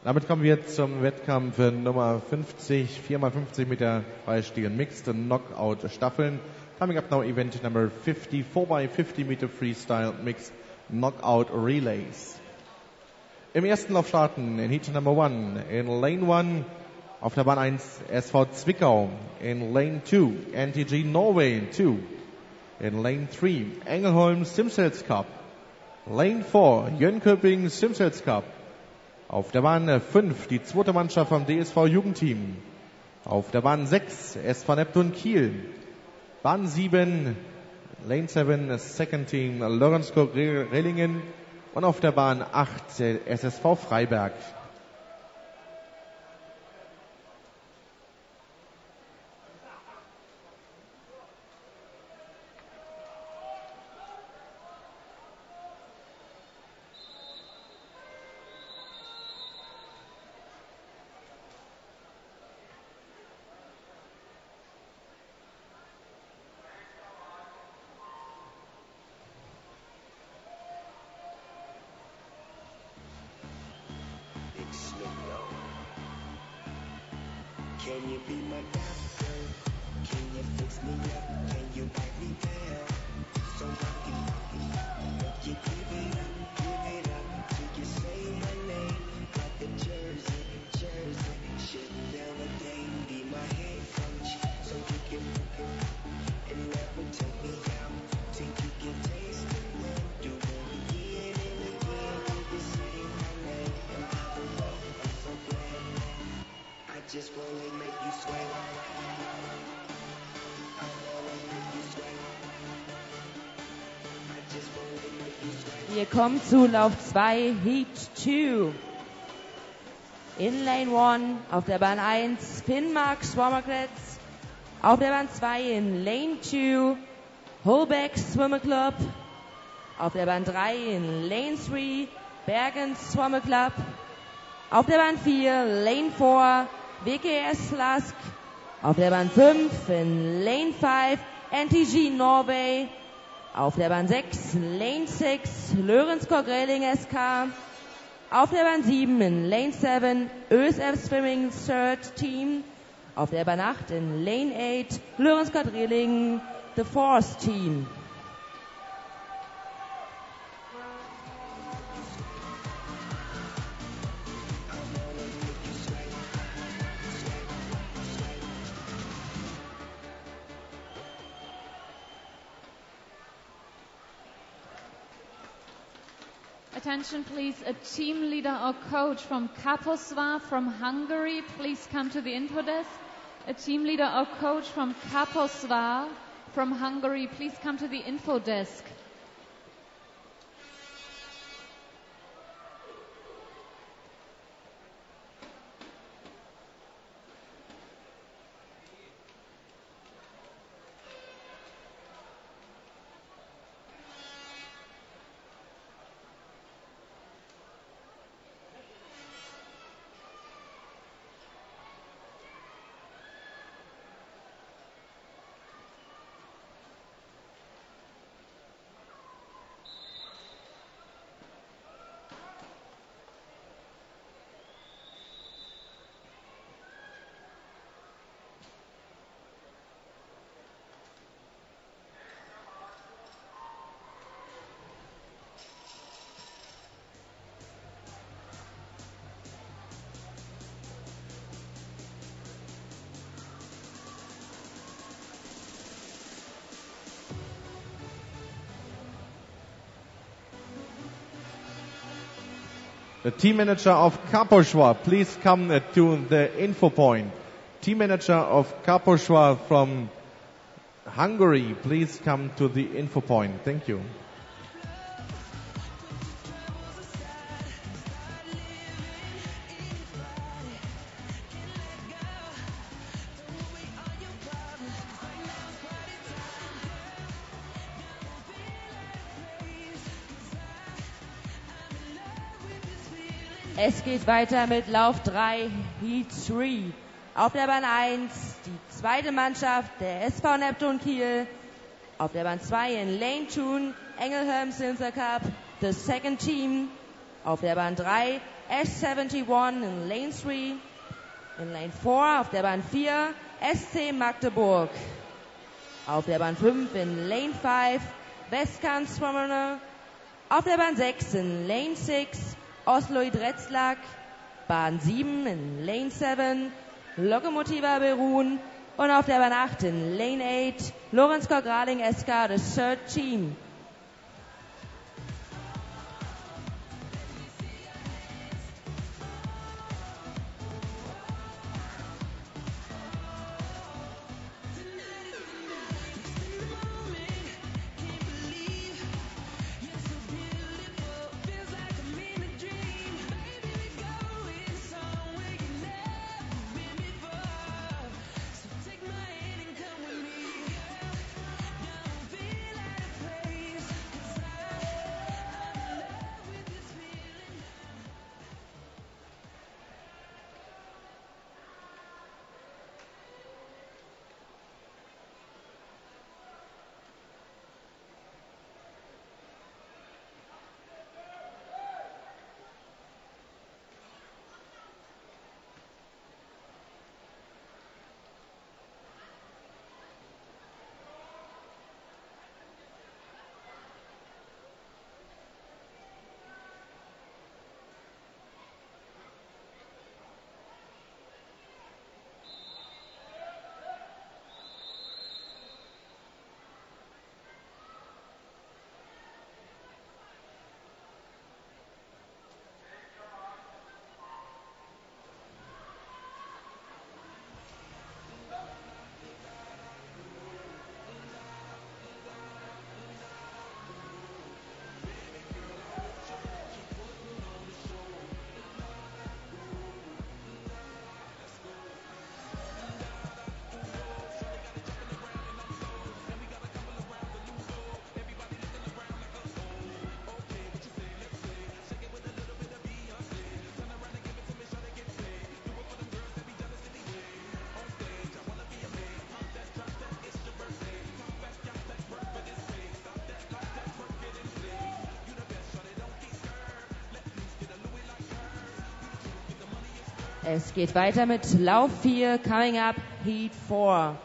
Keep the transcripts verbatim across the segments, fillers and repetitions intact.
Damit kommen wir zum Wettkampf Nummer fünfzig, vier mal fünfzig Meter Freistil Mixed Knockout Staffeln. Coming up now, event number fifty, four by fifty Meter Freestyle Mixed Knockout Relays. Im ersten Lauf starten in Heat Number one, in Lane one, auf der Bahn eins S V Zwickau, in Lane two, N T G Norway two, in Lane three, Engelholm Simsels Cup, Lane four, Jönköping Simsels Cup. Auf der Bahn fünf, die zweite Mannschaft vom D S V Jugendteam. Auf der Bahn sechs, S V Neptun Kiel. Bahn sieben, Lane seven, Second Team, Lorenzburg-Rellingen. Und auf der Bahn acht, S S V Freiberg. Can you be my doctor? Can you fix me up? Can you wipe me down? So rocky, rocky, make you give it up, give it up till you say my name like a jersey, jersey, shutting down the game. Be my head coach, so you can book it and never take me out till you can taste the wind. Do it again and again till you say my name. And by the way, I'm so glad I just wanna make you sweat. I wanna make you sweat. I just wanna make you sweat. Wir kommen zu Lauf zwei, Heat two. In Lane one, auf der Bahn eins, Finnmark Swimmercrats. Auf der Bahn zwei in Lane two, Holbeck Swimmer Club. Auf der Bahn drei in Lane three, Bergen Swimmer Club. Auf der Bahn vier, Lane four, W K S Slask. Auf der Bahn fünf in Lane five, N T G Norway. Auf der Bahn sechs, Lane six, Lorenzburg-Relling S K. Auf der Bahn sieben in Lane seven, Ö S F Swimming Third Team. Auf der Bahn acht in Lane eight, Lorenzburg-Relling The Fourth Team. Attention please, a team leader or coach from Kaposvár from Hungary, please come to the info desk. A team leader or coach from Kaposvár from Hungary, please come to the info desk. The team manager of Kaposvár, please come to the info point. Team manager of Kaposvár from Hungary, please come to the info point. Thank you. Es geht weiter mit Lauf drei, Heat drei. Auf der Bahn eins die zweite Mannschaft, der S V Neptun Kiel. Auf der Bahn zwei in Lane two, Engelholm Simsel Cup, the second team. Auf der Bahn drei S einundsiebzig in Lane drei. In Lane vier auf der Bahn vier S C Magdeburg. Auf der Bahn fünf in Lane fünf Westkant Swammerne. Auf der Bahn sechs in Lane sechs Oslo Idrettslag. Bahn sieben in Lane sieben Lokomotiva Berun. Und auf der Bahn acht in Lane acht Lorenz Korgraling S K, the third team. Es geht weiter mit Lauf vier, coming up, Heat vier.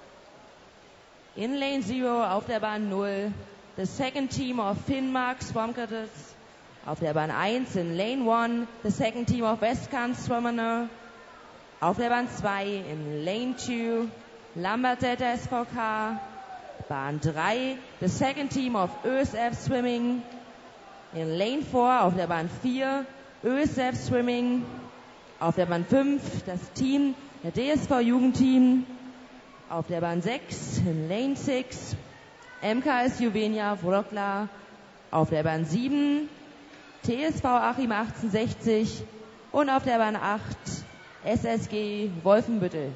In Lane zero auf der Bahn null, the second team of Finnmark Swam Cadets. Auf der Bahn eins in Lane one, the second team of Westkant Swammerner. Auf der Bahn zwei in Lane two, Lambertseter S V K. Bahn drei, the second team of Ö S F Swimming. In Lane four auf der Bahn vier, Ö S F Swimming. Auf der Bahn fünf das Team, der D S V Jugendteam. Auf der Bahn sechs in Lane six, M K S Juvenia Wroclaw. Auf der Bahn sieben T S V Achim achtzehnhundertsechzig und auf der Bahn acht S S G Wolfenbüttel.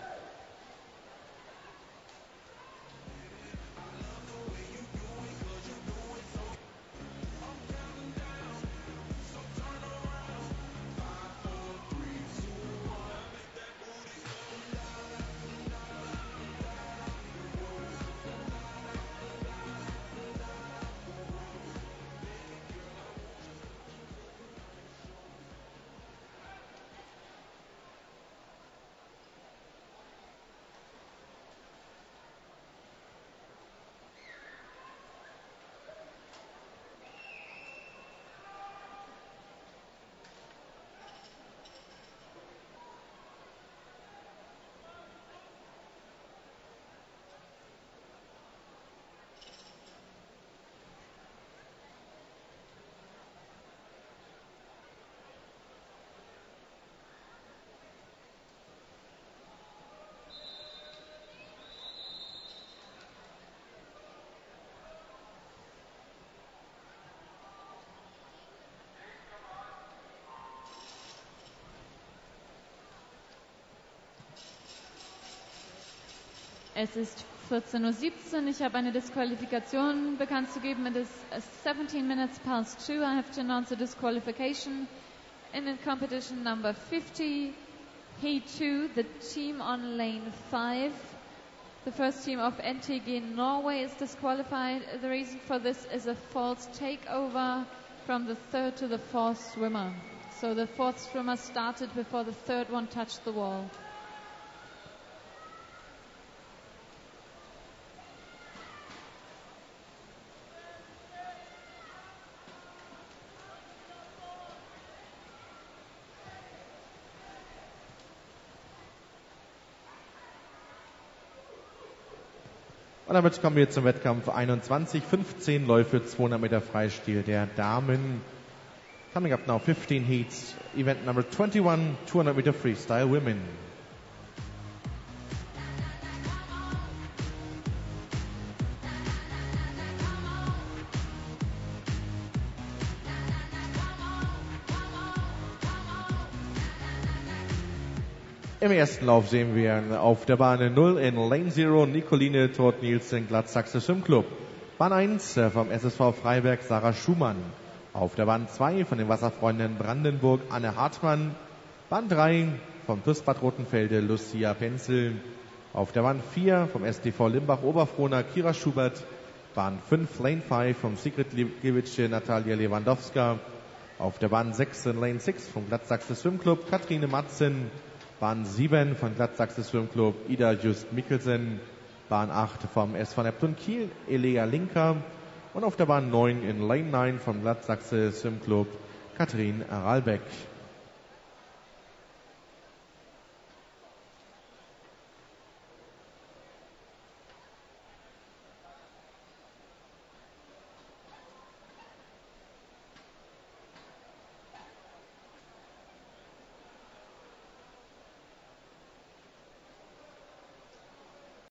Es ist vierzehn Uhr siebzehn. Ich habe eine Disqualifikation bekannt zu geben. It is seventeen minutes past two. I have to announce a disqualification in the competition number fifty. Heat two, the team on lane five. The first team of N T G Norway is disqualified. The reason for this is a false takeover from the third to the fourth swimmer. So the fourth swimmer started before the third one touched the wall. Und damit kommen wir zum Wettkampf einundzwanzig, fünfzehn Läufe, zweihundert Meter Freistil der Damen. Coming up now, fifteen heats, event number twenty-one, two hundred meter freestyle women. Im ersten Lauf sehen wir auf der Bahn null in Lane Zero Nicoline Tort-Nielsen, Glatt-Sachse Schwimmclub. Bahn eins vom S S V Freiberg Sarah Schumann. Auf der Bahn zwei von den Wasserfreunden Brandenburg Anne Hartmann. Bahn drei vom TuS Bad Rotenfelde Lucia Penzel. Auf der Bahn vier vom S T V Limbach Oberfrohna Kira Schubert. Bahn fünf Lane fünf vom Sigrid Giewicz Natalia Lewandowska. Auf der Bahn sechs in Lane sechs vom Glatt-Sachse Schwimmclub Katrine Matzen. Bahn sieben von Glatt-Sachse Schwimmclub Ida Just Mikkelsen. Bahn acht vom S V Neptun Kiel Elea Linker. Und auf der Bahn neun in Lane neun vom Glatt-Sachse Schwimmclub Katrin Ralbeck.